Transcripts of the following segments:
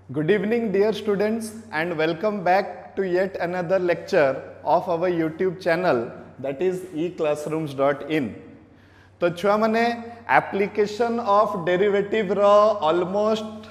Good evening, dear students, and welcome back to yet another lecture of our YouTube channel, that is eclassrooms.in. तो छुआ माने application of derivative row almost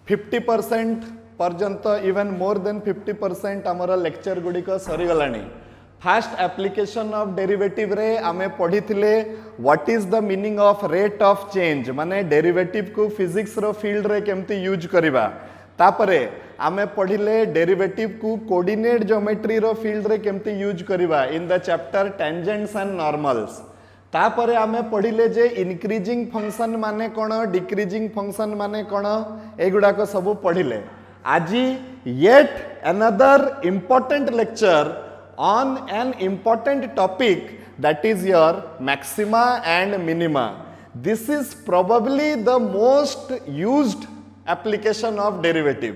50% पर्यंत even more than 50% आमर lecture Gudi को सरी गलानी. First application of derivative रे आमे पढ़ी थिले what is the meaning of rate of change माने derivative को physics रो field रे केमती यूज करिबा. तापरे आमे पढ़िले डेरिवेटिव को कोऑर्डिनेट ज्योमेट्री रो फील्ड रे केमती यूज करिबा in the chapter tangents and normals. तापरे आमे पढ़िले जे इंक्रीजिंग फंक्शन माने कोन डिक्रीजिंग फंक्शन माने कोन एगुडा को सब पढ़िले. आजी yet another important lecture on an important topic that is your maxima and minima. This is probably the most used application of derivative.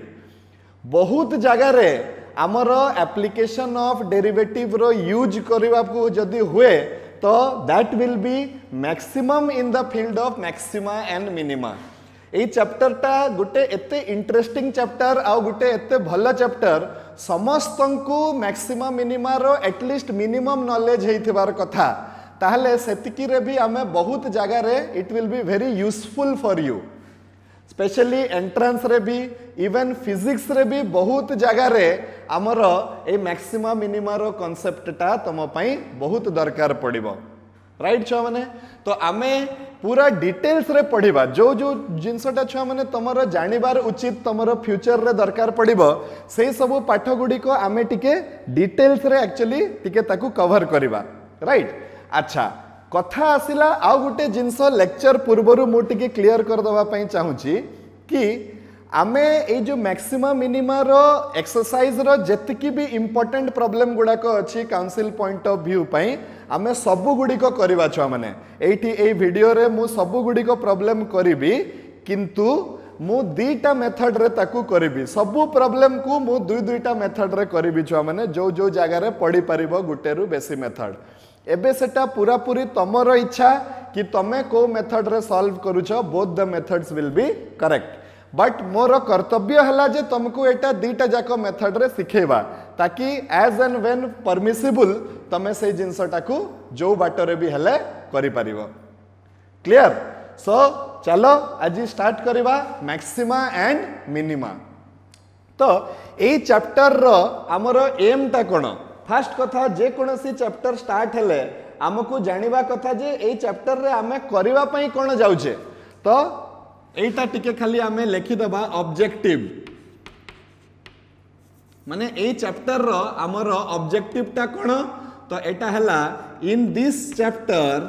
बहुत जगह रे आमर एप्लिकेशन ऑफ डेरिवेटिव रो यूज करबा को जदी हुए तो that will be maximum in the field of maxima and minima. ए चैप्टर टा गुटे एते इंटरेस्टिंग चैप्टर आ गुटे एते भलो चैप्टर समस्तंकु मैक्सिमा मिनिमा रो एटलीस्ट मिनिमम नॉलेज हेइथिबार कथा. ताहले सेतिकी रे भी आमे बहुत जगह रे it will be very useful for you. Specially entrance रे भी इवन फिजिक्स रे भी बहुत जगह रे आमर ए मैक्सिमा मिनिमा रो कांसेप्ट टा तम पई बहुत दरकार पड़िबो. राइट छुआ माने तो आमे पूरा डिटेल्स रे पढ़िबा जो जो जिनसटा छुआ माने तमरो जानिबार उचित तमरो फ्यूचर रे दरकार पड़िबो सेही सब पाठ गुडी को आमे टिके डिटेल्स रे एक्चुअली टिके ताकू कवर करिबा. राइट. अच्छा कथा आसिला आउ गुटे जिनस लेक्चर पूर्वरु मु टिके क्लियर कर दवा पई चाहूची कि आमे ए जो मैक्सिमा मिनिमा रो एक्सरसाइज रो जेतिकी भी इंपोर्टेंट प्रॉब्लम गुडा को अछि काउंसिल पॉइंट ऑफ व्यू पई आमे सब गुडी को करबा छ. माने एठी ए वीडियो रे मु सब गुडी को प्रॉब्लम करिवि किंतु मु दुईटा मेथड रे ताकू करिवि. सब प्रॉब्लम को मु दुईटा मेथड रे करिवि छ. माने जो जो जगह रे पढ़ी परिबो गुटे रु बेसी मेथड. एबे सेटा पूरा पूरी तमर इच्छा कि तमे को मेथड रे सॉल्व करूछ. Both the methods will be correct. But more कर्तव्य हला जे तुमको एटा दीटा जाको मेथड रे सिखेबा ताकि एज एंड व्हेन परमिसिबल तमे से जिंसटा को जो बाटरे भी हले करि परिबो. क्लियर. सो चलो आज स्टार्ट करिबा मैक्सिमा एंड मिनिमा. तो ए चैप्टर रो हमर एम ता कोन. फास्ट कथा जे कोनोसी चैप्टर स्टार्ट हेले हमकु जानिबा कथा जे ए चैप्टर रे आमे करिबा पई कोन जाउछे. तो एटा टिके खाली आमे लिखि दबा ऑब्जेक्टिव. माने ए चैप्टर रो हमर ऑब्जेक्टिव ता कोन. तो एटा हला in this chapter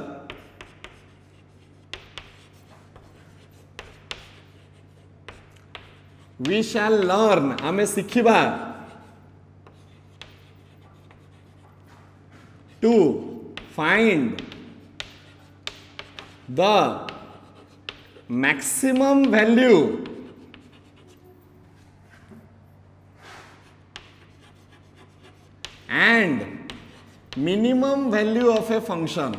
we shall learn आमे सिखिबा to find the maximum value and minimum value of a function.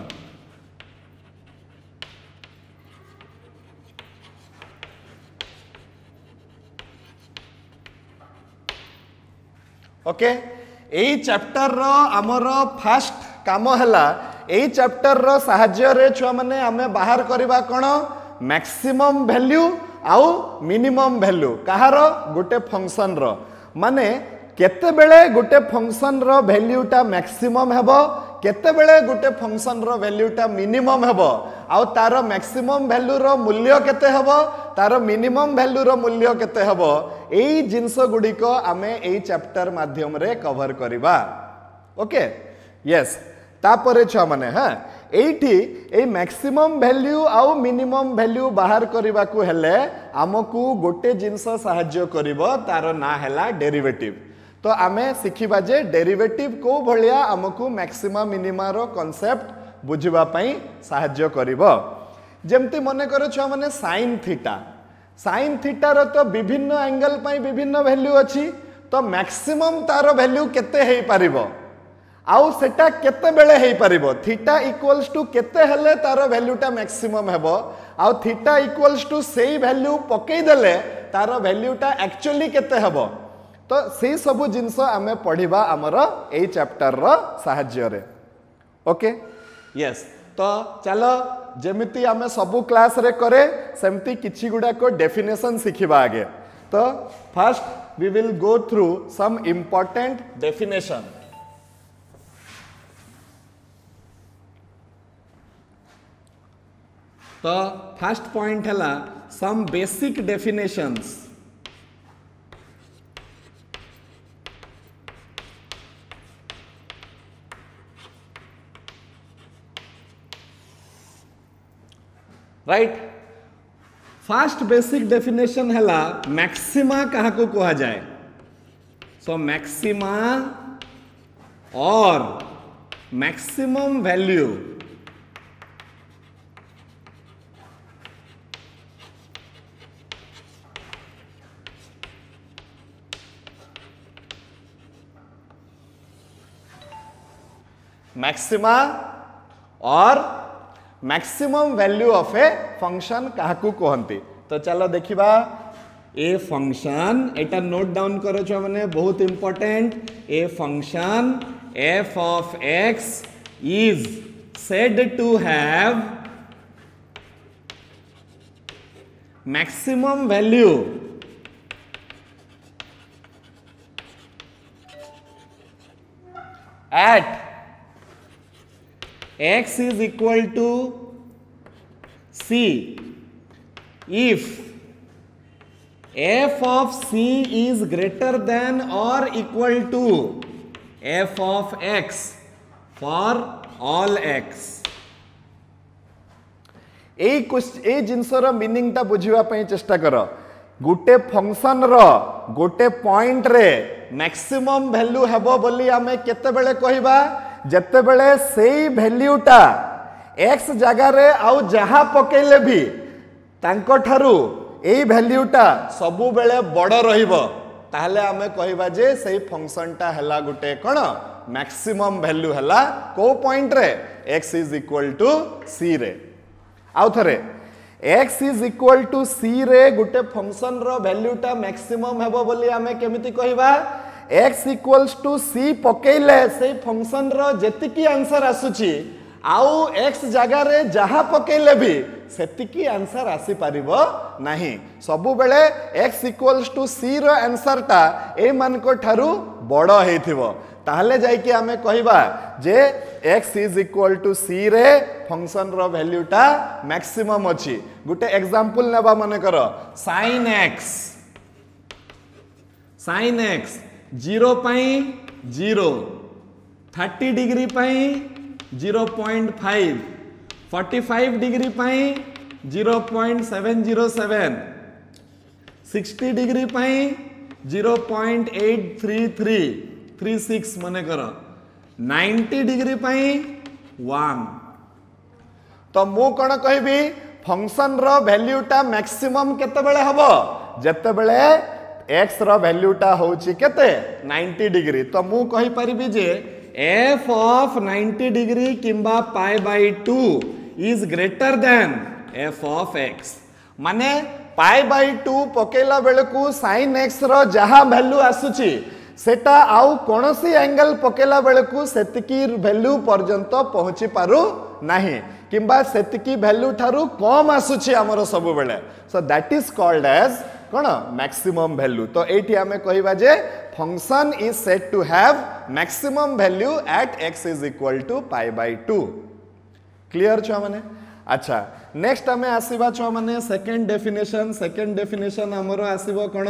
Okay. ए चैप्टर रो हमर फर्स्ट काम हला ए चैप्टर रो सहाय्य रे छुआ माने हमें बाहर करबा कोन मैक्सिमम वैल्यू आउ मिनिमम वैल्यू कहार गोटे फंक्शन रो. माने केते बेले गोटे फंक्शन रो वैल्यूटा मैक्सिमम हेबो केते बेले गोटे फंक्शन रो वैल्यूटा मिनिमम हेबो आउ तारो मैक्सिमम वैल्यू रो मूल्य केते हेबो तारो मिनिमम वैल्यू रो मूल्य केते हेबो. एई जिंस गुडी को आमे एई चैप्टर माध्यम रे कवर करबा. ओके. यस. तापरे छुआ माने हां एठी ए मैक्सिमम वैल्यू आउ मिनिमम वैल्यू बाहर करबा को हेले हमकु गोटे जिंस सहाय्य करिवो तारो ना हैला डेरिवेटिव. तो आमे सिखिबा जे डेरिवेटिव को भलिया हमकु मैक्सिमा मिनिमा रो कांसेप्ट बुझिबा पई सहाय्य करिवो. जेमति मने करो छुआ माने sin थीटा. sin थीटा रो तो विभिन्न एंगल पई विभिन्न वैल्यू अछि. तो मैक्सिमम तारो वैल्यू केते हेई परिबो आउ सेटा केते बेले हेई परिबो थीटा इक्वल्स टू केते हेले तार वैल्यूटा मैक्सिमम हेबो आउ थीटा इक्वल्स टू सेई वैल्यू पकई देले तार वैल्यूटा एक्चुअली केते हेबो तो से सब जिनस आमे पढ़िबा हमर एई चैप्टर रो सहाय्य रे ओके यस तो चलो जेमिति आमे सबु क्लास रे करे सेमति किछि गुडा को डेफिनेशन सिखिबा आगे तो first we will go through some important definition तो फर्स्ट पॉइंट है some basic definitions right first basic definition है मैक्सिमा कहा को कहा जाए सो मैक्सिमा और मैक्सिमम वैल्यू मैक्सिमा और maximum value of a function काहाकू कहती तो चलो देखिबा ए फंक्शन एटा नोट डाउन करो छ माने बहुत इंपोर्टेंट ए function f of x is said to have maximum value at x is equal to c if f of c is greater than or equal to f of x for all x ए जिनसर meaning टा बुझिबा पई चेष्टा कर गोटे function रो गोटे point रे मैक्सिमम वैल्यू हेबो बोली आमे केते बेले कहिबा जते बेले सेई वैल्यूटा x जगह रे आउ जहा पकेले भी तांको ठारू एई वैल्यूटा सबु बेले बड़ रहिबो ताहले आमे कहिबा जे सेई फंक्शनटा हला गुटे कोन मैक्सिमम वैल्यू हला को पॉइंट रे x is equal to c रे आउ थरे x is equal to c रे गुटे फंक्शन रो वैल्यूटा मैक्सिमम हेबो बोली आमे केमिति कहिबा x इक्वल्स टू c पकेले से फंक्शन रो जेतिकी आंसर आसुची आउ x जगह रे जहा पकेले भी सेतिकी आंसर आसी परिबो नाही सबु बेले x इक्वल्स टू c रो आंसर टा ए मान को ठारू बड़ो हेथिबो ताहले जाई कि हमें कहिबा जे x is equal to c रे फंक्शन रो वैल्यूटा मैक्सिमम अछि गुटे एग्जांपल नेबा माने करो sin x 0 पाई 0 30 डिग्री पाई 0.5 45 डिग्री पाई 0.707 60 डिग्री पाई 0.83336 मने करो 90 डिग्री पाई 1 तो मु कोन कहबी फंक्शन रो वैल्यूटा मैक्सिमम केते बेले हबो जते बेले x रो वैल्यूटा होची केते 90 डिग्री तो मु कहि परिबी जे f of 90 डिग्री किंबा pi by 2 is greater than f of x माने पाई बाय 2 पकेला बेलकू sin x रो जहा वैल्यू आसुची सेटा आउ कोनोसी एंगल पकेला बेलकू सेतिकी वैल्यू पर्यंत पहुंची पारु नाही किंबा सेतिकी वैल्यू ठारू कम आसुची हमरो सब बेले so that is called as कोन मैक्सिमम वैल्यू तो एठी हमें कहिबा जे function is said to have maximum value at x is equal to pi by 2 clear छ माने अच्छा नेक्स्ट हमें आसीबा छ माने सेकंड डेफिनेशन हमरो आसीबो कोन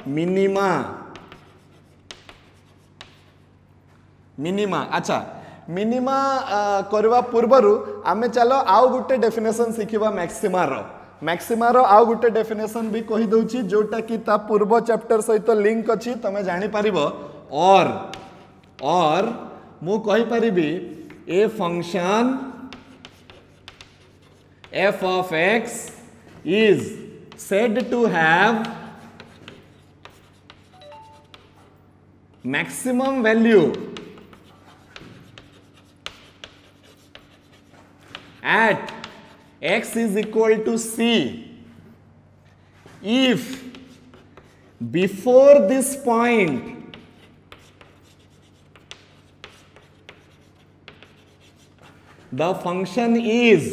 मिनिमा अच्छा मिनिमा करवा पूर्वरु आमे चलो आउ गुटे डेफिनेशन सिखिबा मैक्सिमा रो आउ गुटे डेफिनेशन भी कहि दउची जोटा कि ता पूर्व चैप्टर सहित लिंक अछि तमे जानि परिबो और मु कहि परिबी ए function f of x is said to have maximum value at x is equal to c if before this point the function is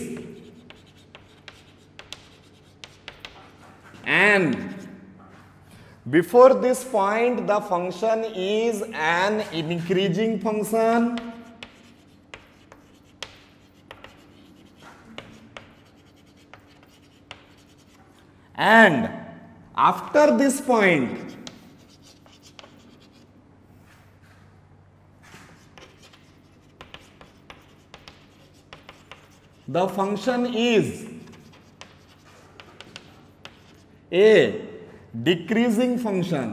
before this point the function is an increasing function and after this point the function is a decreasing function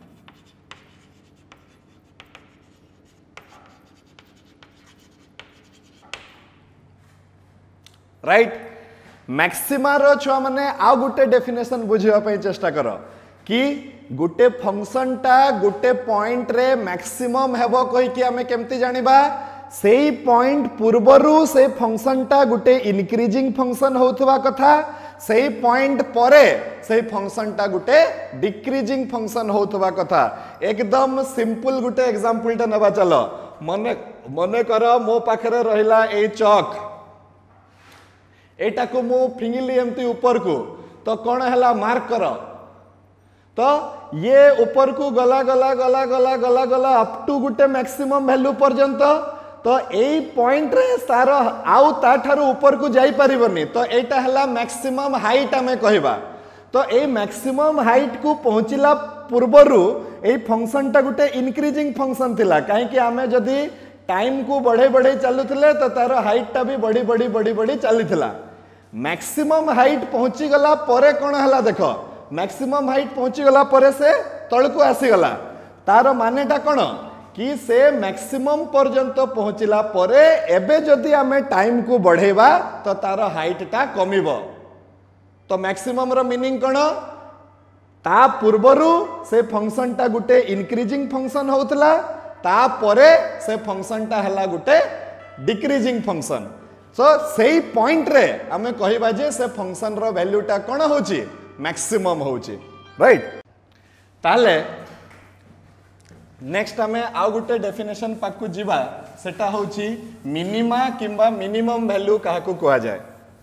right maxima रो छुआ माने आ गुटे definition बुझिया पई चेष्टा करो कि गुटे function टा गुटे पॉइंट रे मैक्सिमम हेबो कहि कि हमें केमती जानिबा सेई पॉइंट पूर्वरु से फंक्शन टा गुटे इंक्रीजिंग फंक्शन होथवा कथा सेई पॉइंट परे सेई फंक्शन टा गुटे डिक्रीजिंग फंक्शन होथवा कथा एकदम सिंपल गुटे एग्जांपल टा नबा चलो मने करो मो पाखरे रहिला ए चौक एटा को मु फिंगिली एमती ऊपर को तो कौन है मार्क कर तो ये ऊपर को गला गला गला गला गला गला अप टू गुटे मैक्सिमम वैल्यू पर्यंत तो यही पॉइंट रे तार आउ ता ठारू ऊपर को जाई परिबनी तो एटा हला मैक्सिमम हाइट हमें कहबा तो ए मैक्सिमम हाइट को पहुंचला पूर्वरु ए फंक्शन टा गुटे इंक्रीजिंग फंक्शन थिला काहे कि हमें जदी टाइम को बढ़े बढ़े चलुथिले तो तार हाइट टा भी बढ़ी बढ़ी बढ़ी बढ़ी चलीथिला मैक्सिमम हाइट पहुंची गला परे कोन हला देखो मैक्सिमम हाइट पहुंची गला परे से तळ को आसी गला तार मानेटा कोन कि से मैक्सिमम पर्यंत पहुंचला परे एबे जदी हमें टाइम को बढ़ेबा तो तार हाइट टा कमिबो तो मैक्सिमम रो मीनिंग कोन ता पूर्वरु से फंक्शन टा गुटे इंक्रीजिंग फंक्शन होतला ता परे से फंक्शन टा हला गुटे डिक्रीजिंग फंक्शन सो सेई पॉइंट रे हमें कहिबा जे से फंक्शन रो वैल्यू टा कोन होची मैक्सिमम होची राइट ताले नेक्स्ट हमें आउ गुटे डेफिनेशन पाकु जीवा सेटा होची मिनिमा किंबा मिनिमम वैल्यू काहाकू कहा जाए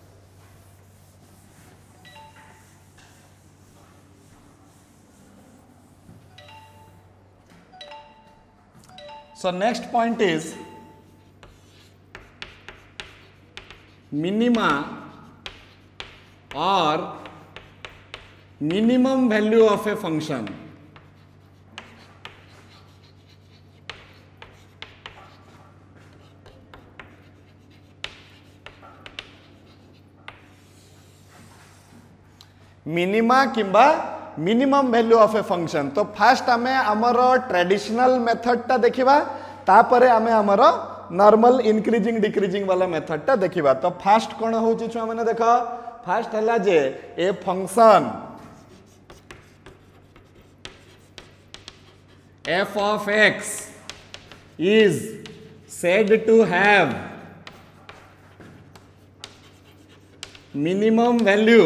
so next point is minima or minimum value of a function minima किंबा minimum value of a function तो फास्ट आमे हमर ट्रेडिशनल मेथड टा देखिबा तापरे आमे हमर नॉर्मल इंक्रीजिंग डिक्रीजिंग वाला मेथड टा देखिबा तो फास्ट कोन होची छुआ माने देखो फास्ट हला जे ए function f of x is said to have minimum value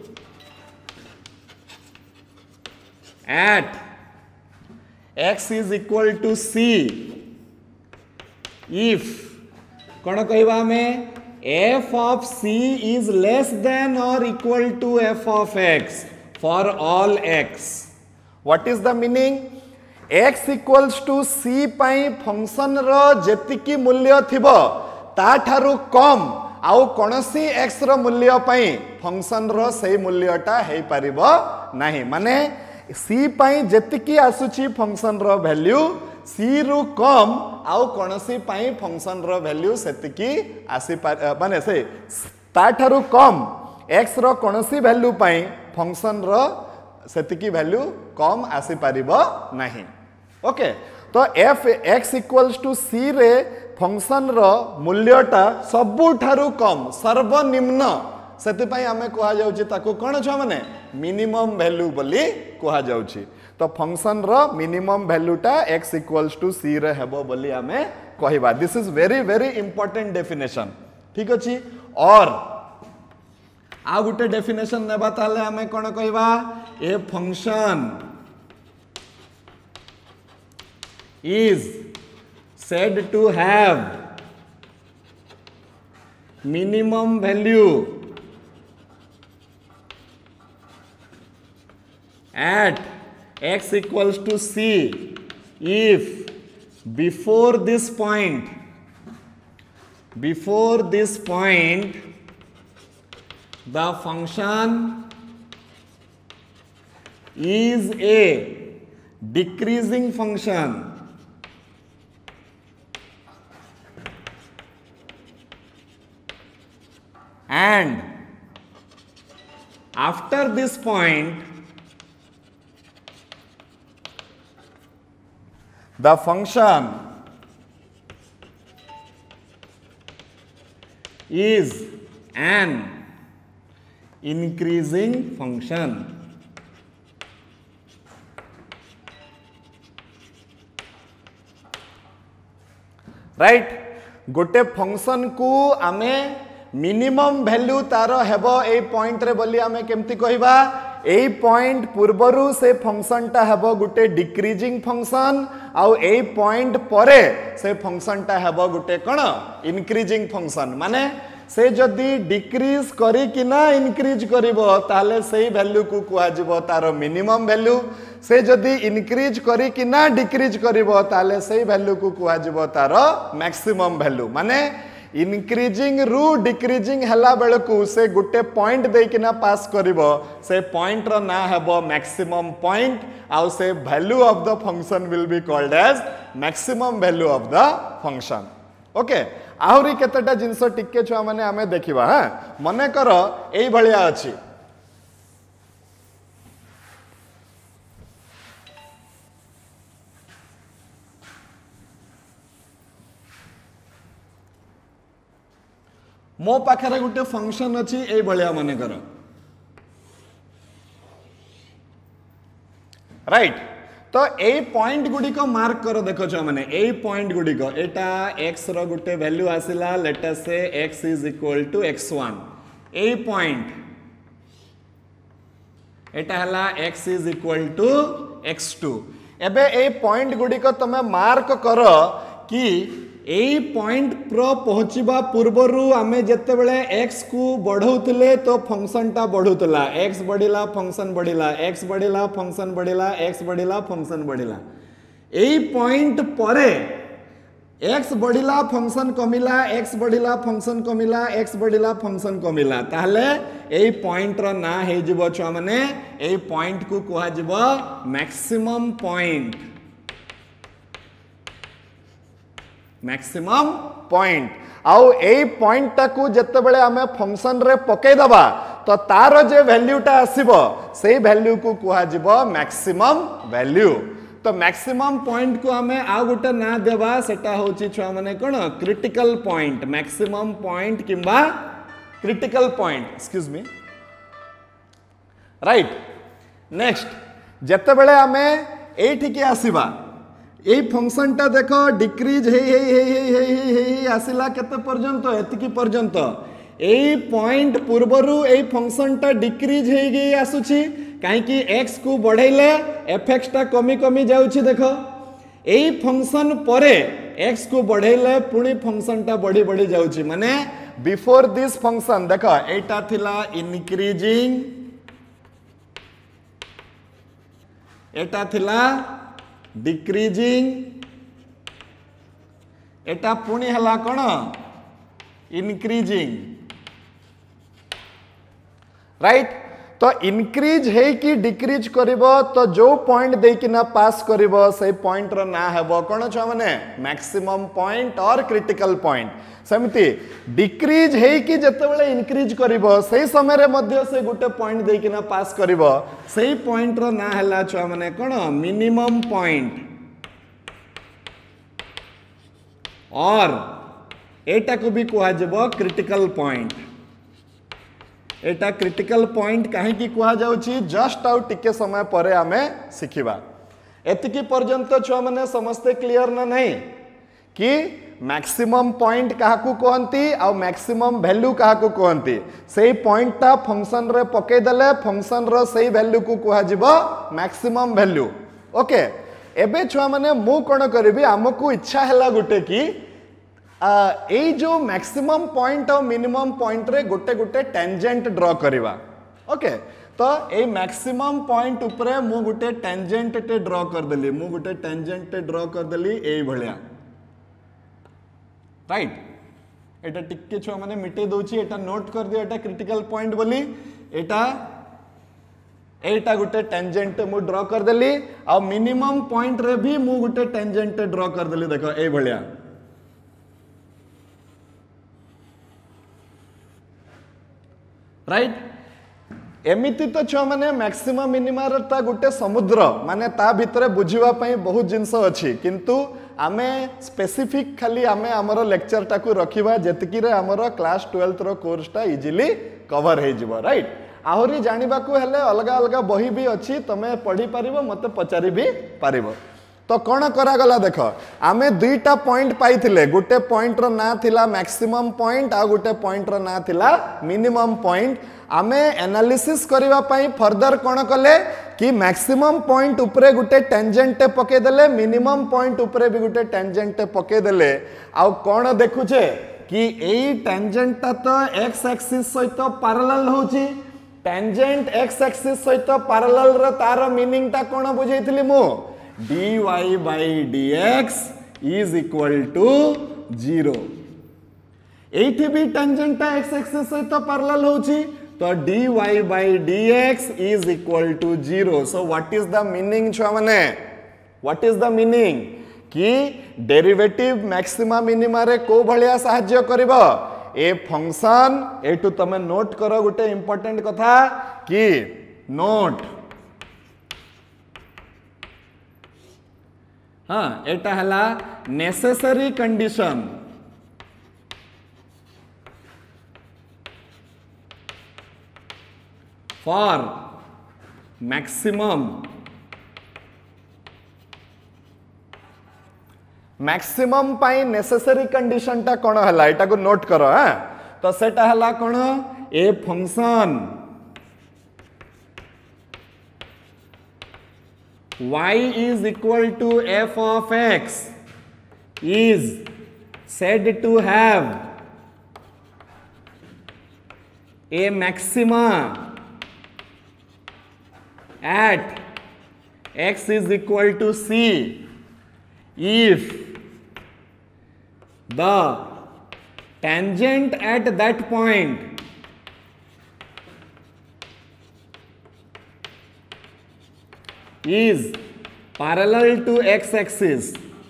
at x is equal to c if कौन कहवा में f of c is less than or equal to f of x for all x what is the meaning x equals to c पाई function रो जेतिकी मूल्य थिबो ता ठारू कम आउ कोनसी x रो मूल्य पाई फंक्शन रो सही मूल्यटा हे परिबो नाही माने सी पाई जेतिकी आसुची फंक्शन रो वैल्यू सी रु कम आउ कोनसी पाई फंक्शन रो वैल्यू सेतिकी आसी माने से ता ठारू कम x रो कोनसी वैल्यू पाई फंक्शन रो सेतिकी वैल्यू कम आसी परिबो नाही ओके तो f x equals to c रे फंक्शन रो मूल्यटा सबु ठारू कम सर्वनिम्न सेति पई हमें कहा जाउची ताको कोन छ माने मिनिमम वैल्यू बोली कहा जाउची तो फंक्शन रो मिनिमम वैल्यूटा x इक्वल्स टू c रे हेबो बोली हमें कहबा this is very very important definition ठीक अछि और आ गुटे डेफिनेशन नेबा ताले हमें कौन कहवा a function is said to have minimum value at x equals to c if before this point the function is a decreasing function and after this point the function is an increasing function. Right गोटे function को आमे minimum value तार हेबो ए point रे बोली आमे केमती कहबा ए पॉइंट पूर्वरु से फंक्शन टा हेबो गुटे डिक्रीजिंग फंक्शन आउ ए पॉइंट परे से फंक्शन टा हेबो गुटे कोन इंक्रीजिंग फंक्शन माने से जदि डिक्रीज करी कि ना इंक्रीज करिवो ताले सेही वैल्यू को कुआ जिवो तार मिनिमम वैल्यू से जदि इंक्रीज करी कि ना डिक्रीज करिवो ताले सेही वैल्यू को कुआ जिवो तार मैक्सिमम वैल्यू माने इनक्रीजिंग रु डिक्रीजिंग हला बेलकू से गुटे पॉइंट देकिना पास करिवो से पॉइंट रो ना हेबो मैक्सिमम पॉइंट आउ से value of the function will be called as maximum value of the function. Okay आहुरी केतेटा जिंस टिके छुआ माने आमे देखिबा. हां मने करो एई भलिया अछि मो पाखरे गुटे फंक्शन अछि एई भलिया मने करो राइट. तो ए पॉइंट गुडी को मार्क करो देखो छ माने ए पॉइंट गुडी को एटा x row Gute value आसिला late us say x is equal to x1 ए पॉइंट एटा हला x is equal to x2 एबे ए पॉइंट गुडी को तमे मार्क करो कि ए पॉइंट प्रो पहुंचीबा पूर्वरु आमे जत्ते बेले x को बढ़ौतले तो फंक्शन टा बढ़ौतला x बढ़िला फंक्शन बढ़िला x बढ़िला फंक्शन बढ़िला x बढ़िला फंक्शन बढ़िला ए पॉइंट परे x बढ़िला फंक्शन कमिला x बढ़िला फंक्शन कमिला x बढ़िला फंक्शन कमिला ताहले ए पॉइंट रो ना हे जिवो छ माने ए पॉइंट को कुहा जिवो मैक्सिमम पॉइंट. मैक्सिमम पॉइंट आउ ए पॉइंट टाकू जत्ते बेले आमे फंक्शन रे पके दबा तो तार जे वैल्यूटा आसीबो सेही वैल्यू को कुहा जिवो मैक्सिमम वैल्यू. तो मैक्सिमम पॉइंट को आमे आ गुटे ना देबा सेटा होची छुआ माने कोन क्रिटिकल पॉइंट मैक्सिमम पॉइंट किंबा critical point excuse me right. Next जत्ते बेले आमे एठी के आसीबा ए फंक्शन टा देखो डिक्रीज हे आसिला केते पर्यंत एतिकी पर्यंत ए पॉइंट पूर्वरु ए फंक्शन टा डिक्रीज हे गई आसुची काहे कि x को बढ़ाइले fx टा कमी कमी जाउची देखो ए फंक्शन परे x को बढ़ाइले पुणी फंक्शन टा बढ़ी बढ़ी जाउची माने बिफोर दिस फंक्शन देखो एटा थिला इंक्रीजिंग एटा थिला डिक्रीजिंग एटा पुणी हला कोन इंक्रीजिंग राइट. तो इंक्रीज है कि डिक्रीज करिवो तो जो पॉइंट देकी ना पास करिवो से पॉइंट रो ना हेबो कोन छ माने मैक्सिमम पॉइंट और क्रिटिकल पॉइंट. सेमती डिक्रीज है कि जते बेले इंक्रीज करिवो से समय रे मध्य से गुटे पॉइंट देकी ना पास करिवो से पॉइंट रो ना हला छ माने कोन मिनिमम पॉइंट और एटा को भी कुहा जबो क्रिटिकल पॉइंट. एटा क्रिटिकल पॉइंट काहे की कुहा जाउची जस्ट आउ टिके समय परे आमे सिखिबा. एतिकी पर्यंत छुआ माने समस्ते क्लियर ना नहीं कि मैक्सिमम पॉइंट काहाकू कहती आ मैक्सिमम वैल्यू काहाकू कहती से पॉइंट टा फंक्शन रे पके देले फंक्शन रो सही वैल्यू को कहा जिवो मैक्सिमम वैल्यू ओके एबे छुआ माने मु कोन करबी हमकू इच्छा हैला गुटे की ए जो मैक्सिमम पॉइंट और मिनिमम पॉइंट रे गोटे गोटे टेंजेंट ड्रॉ करवा ओके तो ए मैक्सिमम पॉइंट उपरे मु गोटे टेंजेंट टे ड्रॉ कर देली मु गोटे टेंजेंट टे ड्रॉ कर देली ए भलिया राइट एटा टिक्के छुआ माने मिटे दोची एटा नोट कर दियो एटा क्रिटिकल पॉइंट बोली एटा एटा गोटे टेंजेंट मु ड्रॉ कर देली आ मिनिमम पॉइंट रे भी मु गोटे टेंजेंट टे ड्रॉ कर देली देखो ए भलिया राइट एमिति तो छुआ माने मैक्सिमम मिनिमम ता गोटे समुद्र माने ता भितरे बुझिबा पई बहुत जिंस अछि किंतु आमे स्पेसिफिक खाली आमे हमरो लेक्चर टाकू रखिबा जेतकी रे हमरो क्लास 12th रो कोर्स टा इजीली कवर हे जिवो राइट आहुरी जानिबा को हेले अलगा अलगा बही भी अछि तमे पढी पारिबो मते पचारि भी पारिबो तो कौन करागला देख आमे दुईटा पॉइंट पाइथिले गोटे पॉइंट रो ना थिला मैक्सिमम पॉइंट आ गोटे पॉइंट रो ना थिला मिनिमम पॉइंट आमे एनालिसिस करिवा पई फर्दर कौन कले कि मैक्सिमम पॉइंट उपरे गोटे टेंजेंट पके देले मिनिमम पॉइंट उपरे भी गोटे टेंजेंट पके देले आ कौन देखुछे कि एई टेंजेंट तो एक्स एक्सिस सहित पैरेलल होची टेंजेंट एक्स एक्सिस सहित पैरेलल रो तार मीनिंग ता कौन बुझैथिली मु dy by dx is equal to 0 एठी भी टेंजेंट x एक्सिस सहित पैरेलल होची तो dy by dx is equal to 0 so what is the meaning छुआ माने what is the meaning कि डेरिवेटिव मैक्सिमा मिनिमा रे को भलिया सहाय्य करबो ए फंक्शन एटू तमे नोट करो गुटे इंपोर्टेंट कथा कि नोट हाँ एटा हला necessary condition for maximum maximum पाई नेसेसरी कंडीशन टा कोन हला एटा को नोट करो हां तो सेटा हला कोन a function y is equal to f of x is said to have a maxima at x is equal to c if the tangent at that point is parallel to x axis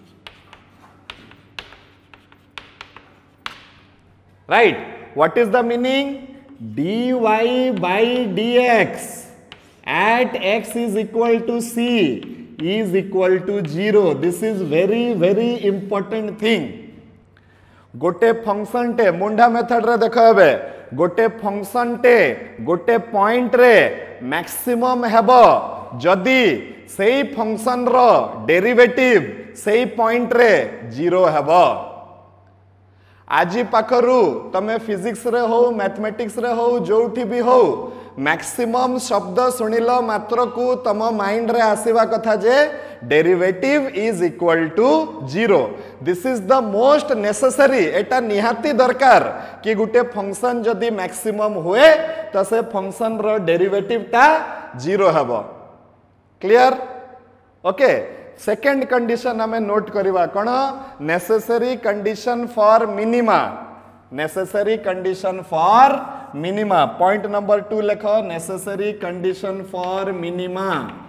right what is the meaning dy by dx at x is equal to c is equal to 0 this is very important thing गोटे function टे मुंडा method रे देखो एबे गोटे function टे गोटे point रे मैक्सिमम हेबो जदि सेई फंक्शन रो डेरिवेटिव सेई पॉइंट रे 0 हेबो आज पाखरु तमे फिजिक्स रे हो मैथमेटिक्स रे हो जोठी भी हो मैक्सिमम शब्द सुनिलो मात्र को तम माइंड रे आसीबा कथा जे derivative is equal to 0 this is the most necessary एटा निहाती दरकार कि गुटे फंक्शन जदि मैक्सिमम हुए तो से फंक्शन रो डेरिवेटिव टा 0 हेबो क्लियर ओके सेकेंड कंडीशन हमें नोट करिवा कोन necessary condition for minima necessary condition for minima point number 2 लिखो नेसेसरी कंडीशन फॉर मिनिमा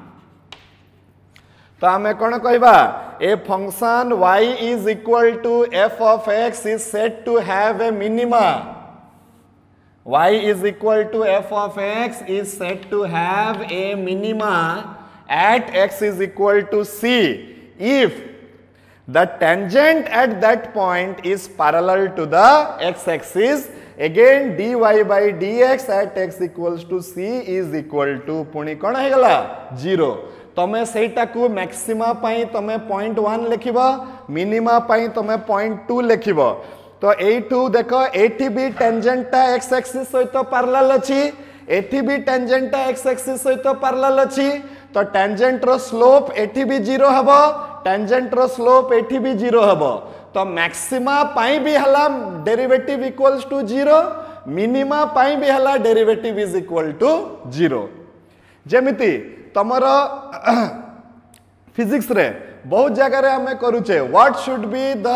तो हमें कौन कहबा a function y is equal to f of x is said to have a minima y is equal to f of x is said to have a minima at x is equal to c if the tangent at that point is parallel to the x-axis again dy by dx at x equals to c is equal to पुणी कौन है गला 0 तमे सेटा को maxima पाई तमे 0.1 लिखिबो minima पाई तमे 0.2 लिखिबो तो एठू देखो एठी भी टेंजेंटा एक्स एक्सिस सहित पैरेलल अछि एठी भी टेंजेंटा एक्स एक्सिस सहित पैरेलल अछि तो टेंजेंट रो स्लोप एठी भी 0 हबो टेंजेंट रो स्लोप एठी भी 0 हबो तो मैक्सिमा पाई भी हला डेरिवेटिव इक्वल्स टू 0 मिनिमा पाई भी हला डेरिवेटिव इज इक्वल टू 0 जेमिति तमर फिजिक्स रे बहुत जगह रे हमें करूचे what should be the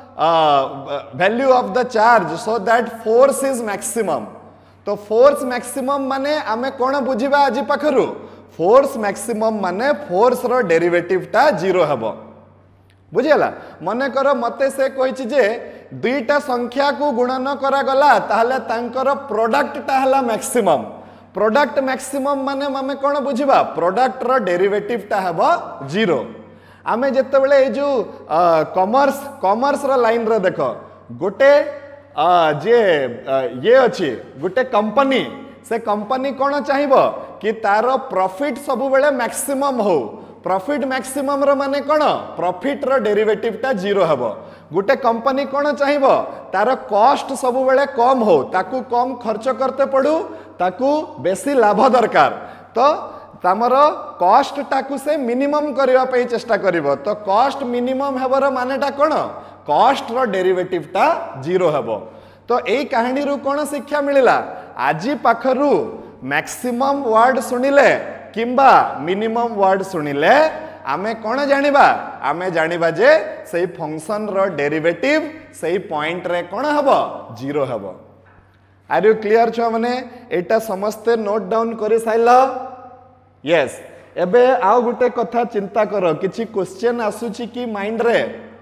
value of the charge so that force is maximum तो फोर्स मैक्सिमम माने आमे कोन बुझिबा आजि पाखरु फोर्स मैक्सिमम माने फोर्स रो डेरिवेटिव टा 0 हबो बुझिला मने करो मते से कहिछि जे दुईटा संख्या को गुणन करा गला ताहले तांकर प्रोडक्ट टा हला मैक्सिमम प्रोडक्ट मैक्सिमम माने मामे कोन बुझिबा प्रोडक्ट रो डेरिवेटिव टा हबो 0 आमे जत्ते बेले ए जो कॉमर्स रो लाइन रे देखो गोटे जे ये अछि गोटे कंपनी से कंपनी कोन चाहिबो कि तारो प्रॉफिट सब बेले मैक्सिमम हो प्रॉफिट मैक्सिमम रो माने कोन प्रॉफिट रो डेरिवेटिव टा 0 हबो गोटे कंपनी कोन चाहिबो तारो कॉस्ट सब बेले कम हो ताकू कम खर्च करते पड़ू ताकू बेसी लाभ दरकार तो तमरो कॉस्ट टाकू से मिनिमम करबा पई चेष्टा करिवो तो कॉस्ट मिनिमम हेबर मानेटा कोन कॉस्ट रो डेरिवेटिव टा 0 हबो तो एई कहानी रु कोन शिक्षा मिलिला आजि पाखरु मैक्सिमम वर्ड सुनिले किंबा मिनिमम वर्ड सुनिले आमे कोन जानिबा आमे जानिबा जे सेई फंक्शन रो डेरिवेटिव सेई पॉइंट रे कोन हबो 0 हबो आर यू क्लियर छ माने एटा समस्ते नोट डाउन करि साइलो यस एबे आउ गुटे कथा चिंता करो किछि क्वेश्चन आसुछि कि माइंड रे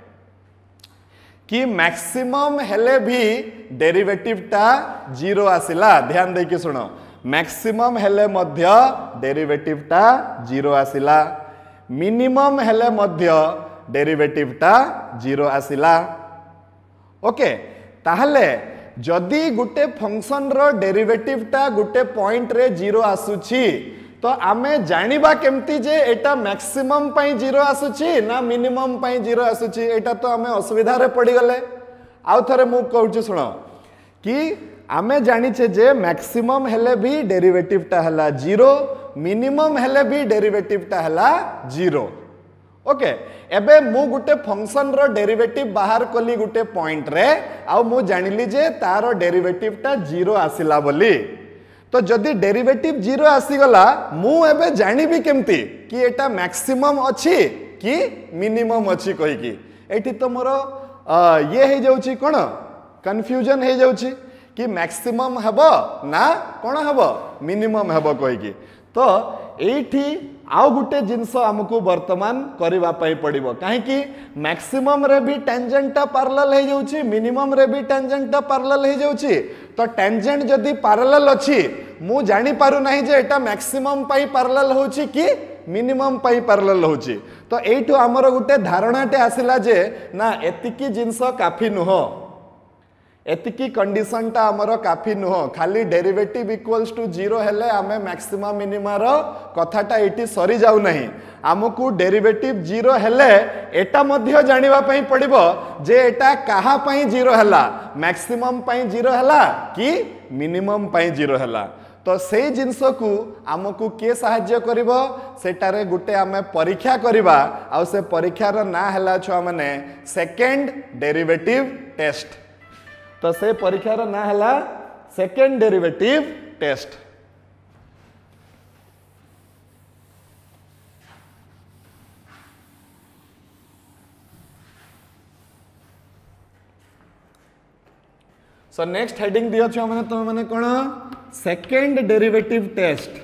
कि मैक्सिमम हेले भी डेरिवेटिव टा 0 आसिला ध्यान दे कि सुनो मैक्सिमम हेले मध्य डेरिवेटिव टा 0 आसिला मिनिमम हेले मध्य डेरिवेटिव टा 0 आसिला ओके ताहले जदि गुटे फंक्शन रो डेरिवेटिव टा गुटे पॉइंट रे 0 आसुछि तो आमे जानिबा केमती जे एटा मैक्सिमम पाई 0 आसुछि ना मिनिमम पाई 0 आसुछि एटा तो आमे असुविधा रे पड़ी गले आउ थरे मु कहूछि सुनो कि आमे जानिछे जे मैक्सिमम हेले भी डेरिवेटिव टा हला 0 मिनिमम हेले भी डेरिवेटिव टा हला 0 ओके एबे मु गुटे फंक्शन रो डेरिवेटिव बाहर कली गुटे पॉइंट रे आउ मु जानिली जे तारो डेरिवेटिव टा 0 आसिला बोली तो जदि डेरिवेटिव 0 आसीगला मु एबे जानिबी केमती कि एटा मैक्सिमम अछि कि मिनिमम अछि कहि कि एठी तो मोर ये हे जाउछि कोन कंफ्यूजन हे जाउछि कि मैक्सिमम हेबो ना कोन हेबो मिनिमम हेबो कहि कि तो एठी आउ गुटे जिंस हमकु वर्तमान करबा पई पड़िबो काहे कि मैक्सिमम रे भी टेंजेंट पैरेलल हे जाउछि मिनिमम रे भी टेंजेंट पैरेलल हे जाउछि तो टेंजेंट जदि पैरेलल अछि मु जानि पारु नाही जे एटा मैक्सिमम पाई पैरेलल होछि कि मिनिमम पाई पैरेलल होछि तो एठो हमर गुटे धारणाटे आसिला जे ना एतिकी जिंस काफी नुहो एतिकी कंडीशन टा हमर काफी नुहो खाली डेरिवेटिव इक्वल्स टू 0 हेले आमे मैक्सिमा मिनिमा रो कथाटा एटी सरी जाउ नाही हमकु डेरिवेटिव 0 हेले एटा मध्य जानिबा पई पड़िबो जे एटा काहा पई 0 हला मैक्सिमम पई 0 हला कि मिनिमम पई 0 हला तो से जिनस को आमको किए साहाय्य करिवो सेटारे गुटे आमे परीक्षा करिबा आ से परीक्षार ना हला छुआ माने सेकेंड डेरिवेटिव टेस्ट तो से परीक्षार ना हला second derivative test so next heading दियो छुआ माने तुम माने कोन second derivative test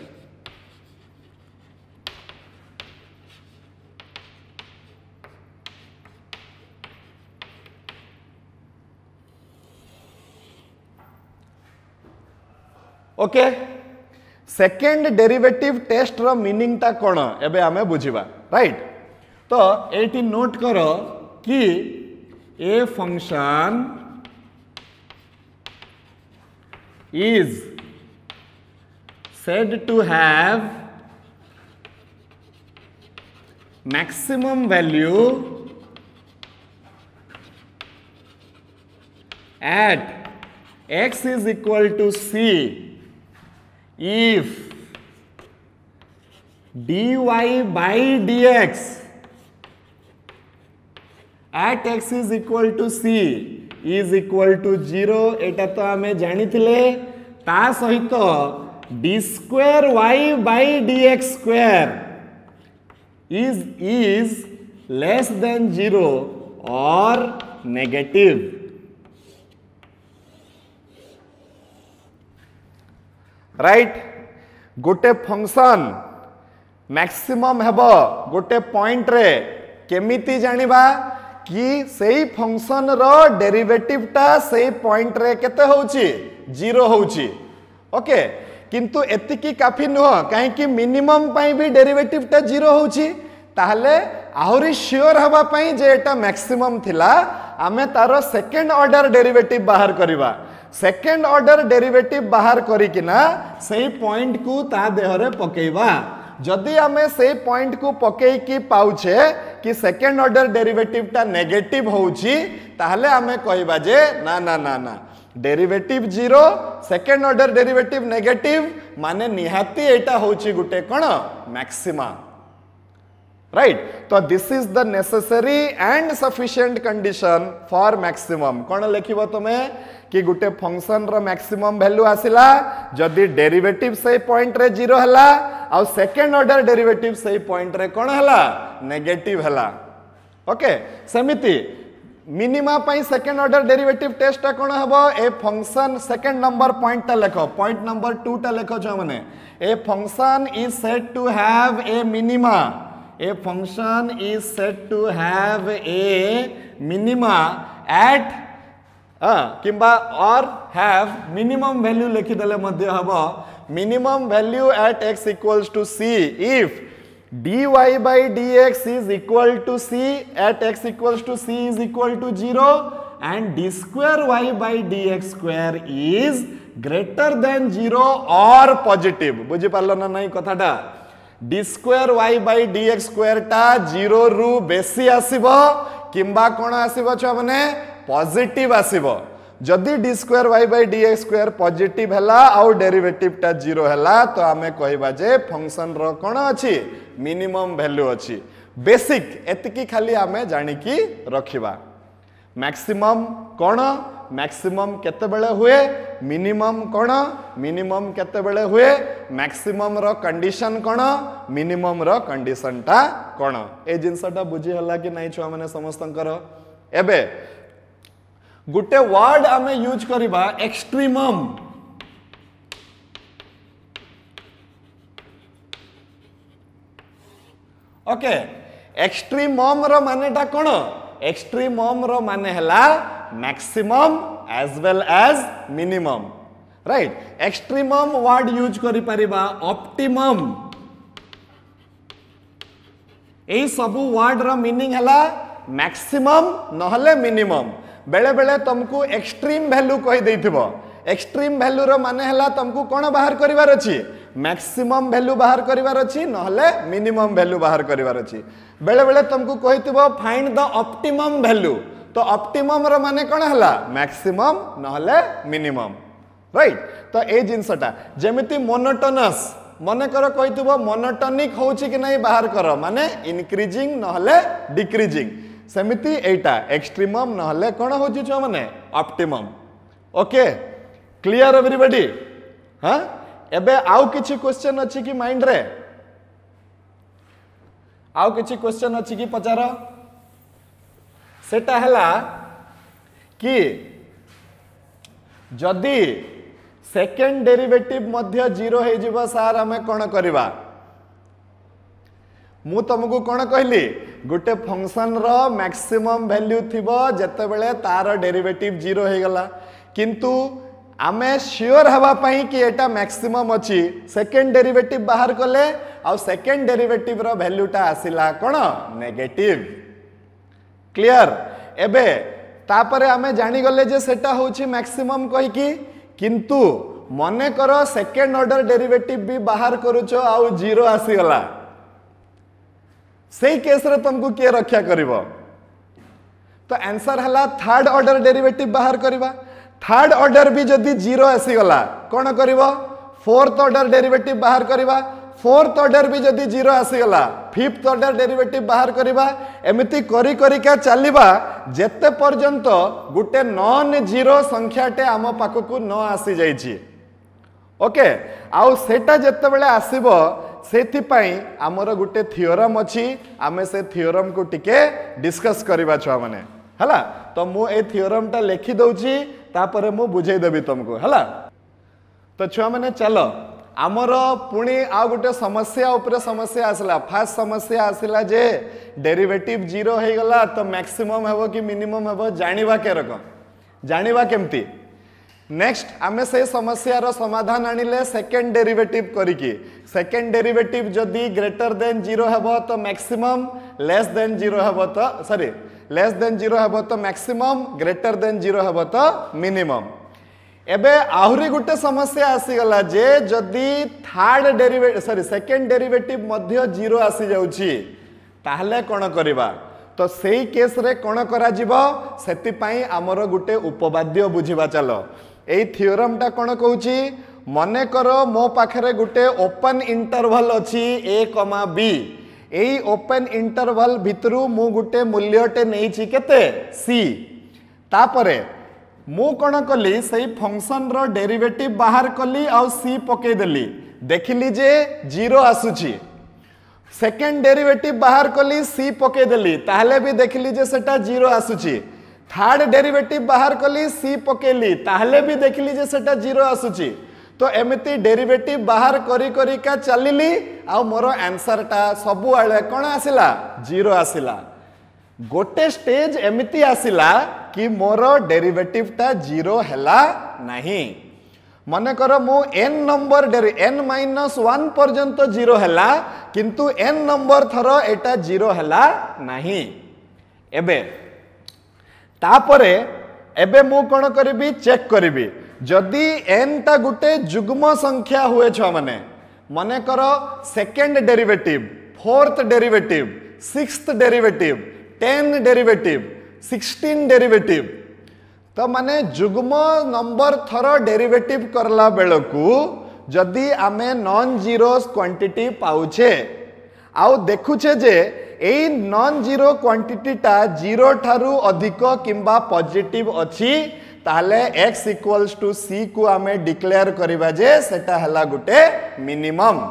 okay second derivative test रो मीनिंग ता कोन एबे हमें बुझिबा राइट तो एटी नोट करो कि a function is said to have maximum value at x is equal to c if dy by dx at x is equal to c is equal to 0 एटा तो आमे जानी थिले ता सहित d square y by dx square is less than 0 or negative. Right गोटे function maximum हेब गोटे point रे केमिति जानिबा कि सेही फंक्शन रो डेरिवेटिव टा सेही पॉइंट रे केते होउची 0 होउची ओके किंतु एतिकी काफी नुह काहे कि मिनिमम पई भी डेरिवेटिव टा 0 होउची ताहले आहुरी श्योर हवा पई जे एटा मैक्सिमम थिला आमे तारो सेकंड ऑर्डर डेरिवेटिव बाहर करिबा सेकेंड ऑर्डर डेरिवेटिव बाहर करिकिना सही पॉइंट को ता देहरे पकेइबा जदि आमे सही पॉइंट को पकेई की पाउछे कि सेकेंड ऑर्डर डेरिवेटिव ता नेगेटिव होउची ताहले आमे कहबा जे ना ना ना ना derivative 0 second order derivative negative माने निहाती एटा होउची गुटे कोन मैक्सिमा राइट तो this is the necessary and sufficient condition for maximum कोन लिखिबो तमे कि गुटे फंक्शन रो मैक्सिमम वैल्यू आसिला जदि डेरिवेटिव सही पॉइंट रे 0 हला आ सेकेंड ऑर्डर डेरिवेटिव सही पॉइंट रे कोन हला नेगेटिव हला ओके समिति मिनिमा पई सेकेंड ऑर्डर डेरिवेटिव टेस्ट ता कोन हबो ए फंक्शन सेकेंड नंबर पॉइंट ता लेखो पॉइंट नंबर 2 ता लेखो छ माने a function is said to have a minima a function is said to have a minima at किंबा or have minimum value लिखि देले मध्य हबो minimum value at x equals to c if dy by dx is equal to c at x equals to c is equal to 0 and d square y by dx square is greater than 0 or positive बुझी पारलो ना नहीं कथाटा d square y by dx square टा 0 रु बेसी आसीबो किंबा कोन आसीबो छ माने positive आसीबो जदि d square y by dx square positive हला आउ डेरिवेटिव टा 0 हला तो आमे कहबा जे फंक्शन रो कोन अछि मिनिमम वैल्यू अछि बेसिक एतिकी खाली आमे जानि की रखिबा मैक्सिमम कोन मैक्सिमम केते बेले हुए मिनिमम कोन मिनिमम केते बेले हुए मैक्सिमम रो कंडीशन कोन मिनिमम रो कंडीशन टा कोन ए जिंसटा बुझी हला कि नै छुआ माने समस्तंकर एबे गुटे वर्ड आमे यूज करिबा एक्सट्रीमम ओके एक्सट्रीमम रो मानेटा कोन एक्सट्रीमम रो माने हला maximum as well as minimum right extremum word use करि परिबा ऑप्टिमम ए सबु वर्ड रो मीनिंग हला मैक्सिमम नहले मिनिमम बेले बेले तुमको एक्सट्रीम वैल्यू कहि देथिबो एक्सट्रीम वैल्यू रो माने हला तुमको कोन बाहर करिवार अछि मैक्सिमम वैल्यू बाहर करिवार अछि नहले मिनिमम वैल्यू बाहर करिवार अछि बेले बेले तुमको कहिथिबो फाइंड द ऑप्टिमम वैल्यू तो ऑप्टिमम रो माने कोन हला मैक्सिमम नहले मिनिमम राइट तो ए जिंसटा जेमिति मोनोटोनस मने कर कहिथिबो मोनोटोनिक होउची कि नै बाहर कर माने इंक्रीजिंग नहले डिक्रीजिंग सेमिति एटा एक्सट्रीमम नहले कोन होउची छ माने ऑप्टिमम ओके क्लियर एवरीबॉडी हां एबे आउ किछि क्वेश्चन अछि कि माइंड रे आउ किछि क्वेश्चन अछि कि पचार सेटा हला कि जदि सेकेंड डेरिवेटिव मध्य 0 हे जिवो सार हमें कोन करबा मु तुमको कोन कहली गुटे फंक्शन रो मैक्सिमम वैल्यू थिबो जते बेले तार डेरिवेटिव 0 हे गला किंतु आमे श्योर हवा पई कि एटा मैक्सिमम अछि सेकेंड डेरिवेटिव बाहर कले आ सेकेंड डेरिवेटिव रो वैल्यूटा आसिला कोन नेगेटिव क्लियर एबे तापरे आमे जानि गले जे सेटा होछि मैक्सिमम कहि कि किंतु मने करो सेकेंड ऑर्डर डेरिवेटिव भी बाहर करूछो आ 0 आसी गला से केस रे तुमको किए रक्षा करिवो तो आंसर हला थर्ड ऑर्डर डेरिवेटिव बाहर करवा थर्ड ऑर्डर भी जदि जीरो आसी गला कोन करिवो फोर्थ ऑर्डर डेरिवेटिव बाहर करवा फोर्थ ऑर्डर भी जदि जीरो आसीगला फिफ्थ ऑर्डर डेरिवेटिव बाहर करवा एमती करी करिका चलिबा जेते पर्यंत गुटे नॉन जीरो संख्याटे आम पाखकु न आसी जाइछि ओके आउ सेटा जेते बेले आसीबो सेथि पई हमर गुटे थ्योरम अछि आमे से थ्योरम को टिके डिस्कस करबा छुआ माने हला तो मु ए थ्योरम टा लिखि दउछि तापरे मु बुझाई देबी तुमको हला तो छुआ माने चलो आमर पुणी आ गोटे समस्या उपरे समस्या आसला फास्ट समस्या आसला जे डेरिवेटिव जीरो हो गला तो मैक्सिमम हेबो कि मिनिमम हेबो जानिबा के रकम जानिबा केमती नेक्स्ट आमे से समस्या रो समाधान आनिले सेकंड डेरिवेटिव करिकी सेकंड डेरिवेटिव जदी ग्रेटर देन जीरो हेबो तो मैक्सिमम लेस देन जीरो हेबो तो सॉरी लेस देन जीरो हेबो तो मैक्सिमम ग्रेटर देन जीरो हेबो तो मिनिमम एबे आहुरी गुटे समस्या आसीगला जे जदि third derivative sorry second derivative मध्य जीरो आसी जाउछि ताहले कोन करबा तो सेही केस रे कोन करा जिवो सेति पई हमरो गुटे उपबाद्य बुझिबा चलो एई थ्योरम टा कोन कहूछि मने करो मो पाखरे गुटे ओपन इंटरवल अछि a, b एई ओपन इंटरवल भितरु मु गुटे मूल्यटे नेछि केते c तापरे मु कौन कली से फंक्शन रो डेरिवेटिव बाहर कली आ सी पके देली देखिली जे जीरो आसुची सेकंड डेरिवेटिव बाहर कली सी पके देली ताहले भी देखिली जे सेटा जीरो आसुची थर्ड डेरिवेटिव बाहर कली सी पकेली ताहले भी देखिली जे सेटा जीरो आसुची तो एमिति डेरिवेटिव बाहर करी करी का चलिली आ मोर आंसर टा सबु आले कोन आसिला जीरो आसिला गोटे स्टेज एमिति आसिला कि मोर डेरिवेटिव टा जीरो हैला नहीं मने करो मु n नंबर n -1 पर्यंत जीरो हैला किंतु n नंबर थरो एटा जीरो हैला नहीं एबे तापरे एबे मु कोन करबी चेक करबी जदी n टा गुटे जुग्म संख्या हुए छ मने करो second derivative fourth derivative sixth derivative 10 derivative 16 derivative तो माने जुग्म नंबर थरो डेरिवेटिव करला बेलकू जदि आमे नॉन जीरो क्वांटिटी पाउछे आउ देखुछे जे एई नॉन जीरो क्वांटिटी टा जीरो ठारू अधिक किंबा पॉजिटिव अछि ताले x इक्वल्स टू c को आमे डिक्लेयर करिबा जे सेटा हला गुटे मिनिमम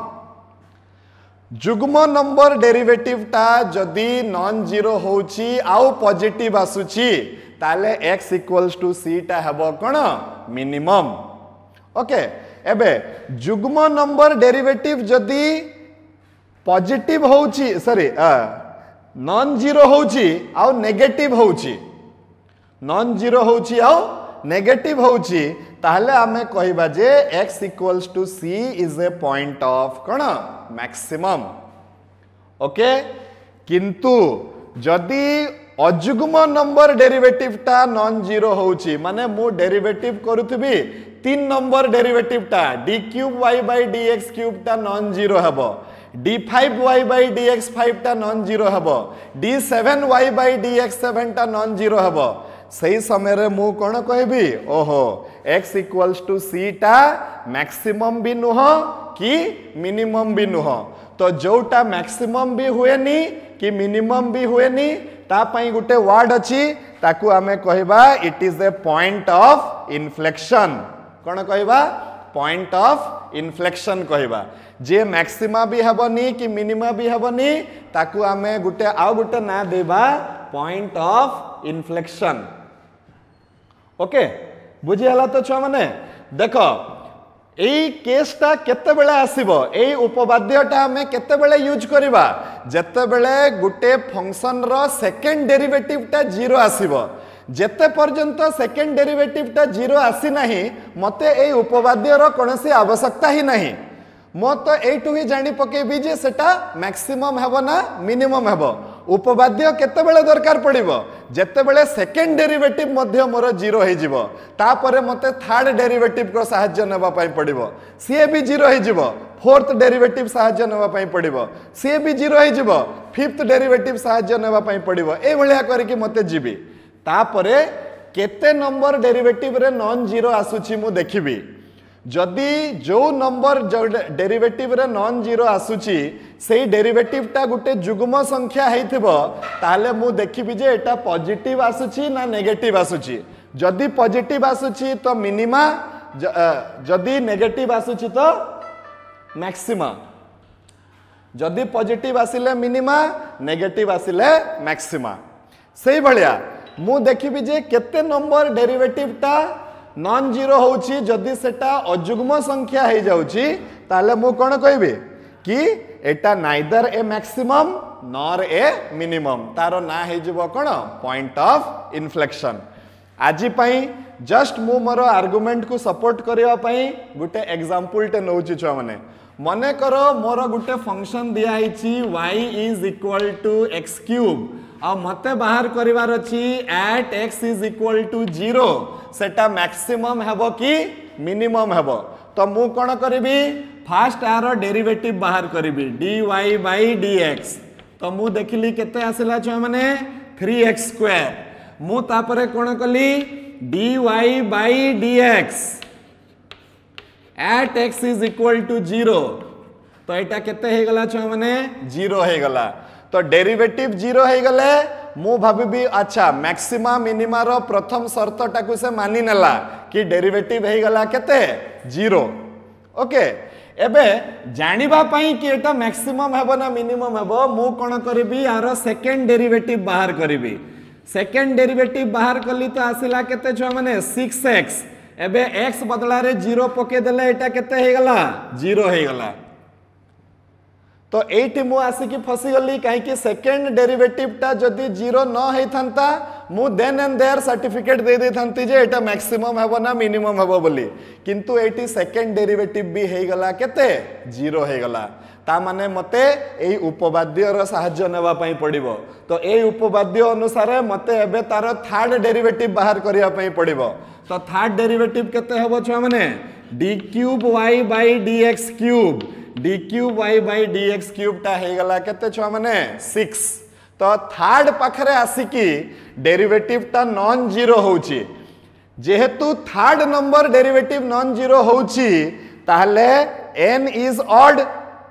जुग्म नंबर डेरिवेटिव टा जदि नॉन जीरो होउची आउ पॉजिटिव आसुची ताले x इक्वल्स टू c टा हेबो कोन मिनिमम ओके एबे जुग्म नंबर डेरिवेटिव जदि पॉजिटिव होउची सॉरी नॉन जीरो होउची आउ नेगेटिव होउची नॉन जीरो होउची आउ नेगेटिव होउची ताहले आमे कहिबा जे x equals to c is a point of कोन मैक्सिमम ओके किंतु जदि अजुग्म नंबर डेरिवेटिव टा नॉन जीरो होउची माने मु डेरिवेटिव करूथबी 3 नंबर डेरिवेटिव टा d3y dx3 टा नॉन जीरो हबो d5y dx5 टा नॉन जीरो हबो d7y dx7 टा नॉन जीरो हबो सही समय रे मु कोन कहबी ओहो x इक्वल्स टू c टा मैक्सिमम भी नुह कि मिनिमम भी नुह तो जोटा मैक्सिमम भी हुएनी कि मिनिमम भी हुएनी ता पई गुटे वर्ड अछि ताकू आमे कहबा it is a point of inflection कोन कहबा पॉइंट ऑफ इन्फ्लेक्शन कहबा जे मैक्सिमा भी हेबनी कि मिनिमा भी हेबनी ताकू आमे गुटे आउ गुटे ना देबा पॉइंट ऑफ इन्फ्लेक्शन ओके बुझी हला तो छुआ माने देखो एई केसटा केते बेले आसीबो एई उपबाद्यटा हमें केते बेले यूज करिबा जते बेले गुटे फंक्शन रो सेकंड डेरिवेटिव टा जीरो आसीबो जेते पर्यंत सेकंड डेरिवेटिव टा जीरो आसी नाही मते एई उपबाद्य रो कोनोसी आवश्यकता ही नाही मो तो एटू ही जानी पकेबी जे सेटा मैक्सिमम हेबो ना मिनिमम हेबो उपवाद्य केतेबेले दरकार पड़िबो जेतेबेले सेकेंड डेरिवेटिव मध्य मोर 0 हे जिवो तापरे मते थर्ड डेरिवेटिव को सहाय्य नेबा पई पड़िबो सी भी 0 हे जिवो फोर्थ डेरिवेटिव सहाय्य नेबा पई पड़िबो सी भी 0 हे जिवो फिफ्थ डेरिवेटिव सहाय्य नेबा पई पड़िबो ए भलिया करके मते जिबी तापरे केते नंबर डेरिवेटिव रे नॉन जीरो आसुची मु देखिबी जदि जो नंबर डेरिवेटिव रे नॉन जीरो आसुची से डेरिवेटिव टा गुटे जुग्म संख्या हेइथिबो ताले मु देखिबी जे एटा पॉजिटिव आसुची ना नेगेटिव आसुची जदि पॉजिटिव आसुची तो मिनिमा जदि नेगेटिव आसुची तो मैक्सिमा जदि पॉजिटिव आसिले मिनिमा नेगेटिव आसिले मैक्सिमा सेही भलिया मु देखिबी जे केते नंबर डेरिवेटिव टा नॉन जीरो होउची जदि सेटा अजुग्म संख्या हे जाउची ताले मु कोन कहबी कि एटा neither a maximum nor a minimum तारो ना हे जिवो कोन पॉइंट ऑफ इन्फ्लेक्शन आजि पई जस्ट मु मोर आर्गुमेंट को सपोर्ट करिवा पई गुटे एग्जांपल टे नउची छ माने मने करो मोर गुटे फंक्शन दिया हिची y is equal to x cube आ मते बाहर करिवार अछि at x is equal to 0 सेटा मैक्सिमम हेबो कि मिनिमम हेबो तो मु कोन करबी फर्स्ट आरो डेरिवेटिव बाहर करबी dy बाय dx तो मु देखिली केते आसिला छ माने 3x स्क्वायर मु तापरे कोन कली dy by dx at x is equal to 0 तो एटा केते हे गला छ माने 0 हे गला तो डेरिवेटिव 0 हे गले मु भाबी अच्छा मैक्सिमा मिनिमा रो प्रथम शर्त टाकू से मानि नेला कि डेरिवेटिव हे गला केते 0 ओके एबे जानिबा पई कि एटा मैक्सिमम हेबो ना मिनिमम हेबो मु कोन करबी यार सेकंड डेरिवेटिव बाहर करबी सेकंड डेरिवेटिव बाहर कली तो आसिला केते छ माने 6x एबे x बदला रे 0 पके देले एटा केते हे गला 0 हे गला तो एटी मु आसिकी फसी गली काहे कि सेकंड डेरिवेटिव टा जदी 0 न हे थांता मु देन एंड देयर सर्टिफिकेट दे दे थांती जे एटा मैक्सिमम हेबो ना मिनिमम हेबो बोली किंतु एटी सेकंड डेरिवेटिव भी हे गला केते 0 हे गला ता माने मते एई उपवाद्य रो सहाय्य नेबा पई पड़िबो तो एई उपवाद्य अनुसार मते एबे तार थर्ड डेरिवेटिव बाहर करिया पई पड़िबो तो थर्ड डेरिवेटिव केते हेबो छ माने d cube y by dx cube d cube y by dx cube टा हे गला केते छ माने 6 तो थर्ड पाखरे आसिकी डेरिवेटिव टा नॉन जीरो होउची जेहेतु third number derivative non zero होउची ताहले n इज ऑड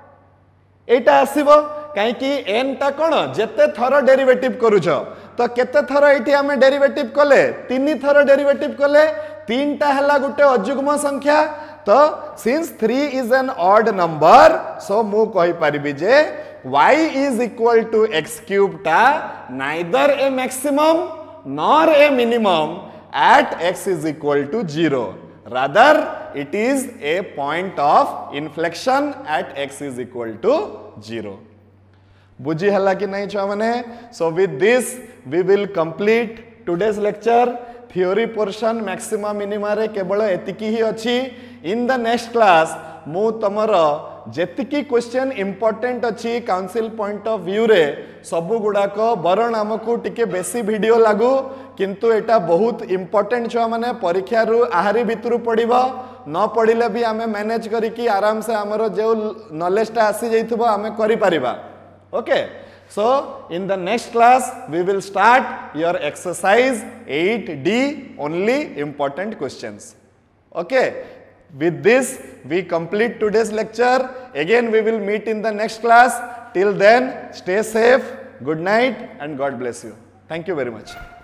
एटा आसीबो काहे कि n टा कोन जेते थरो डेरिवेटिव करूछ तो केते थरो एठी हमें डेरिवेटिव कले तीन थरो डेरिवेटिव कले तीन टा हला गुटे अजुग्म संख्या तो since 3 is an odd number so मु कहि परिबी जे y is equal to x cube टा neither a maximum nor a minimum at x is equal to 0 rather it is a point of inflection at x is equal to 0 बुझी हला कि नहीं छुआ माने so with this we will complete today's lecture theory portion maxima minima रे केवल एतिकी ही अछि in the next class मु तमर जेतिकी क्वेश्चन इंपोर्टेंट अछि काउंसिल पॉइंट ऑफ व्यू रे सबु गुडाक बरण हमकु टिके बेसी वीडियो लागू किंतु एटा बहुत इंपोर्टेंट छुआ माने परीक्षा रु आहारी भितरु पड़िबो न पड़िले भी आमे मैनेज करी कि आराम से हमरो जे नॉलेज टा आसी जइथबो आमे करि परिबा okay so in the next class we will start your exercise 8D only important questions okay with this we complete today's lecture again we will meet in the next class till then stay safe good night and god bless you thank you very much